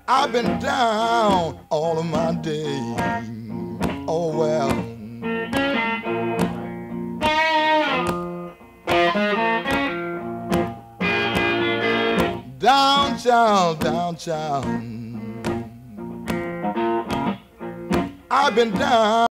I've been down all of my days. Oh well. Down, child, down, child. I've been down.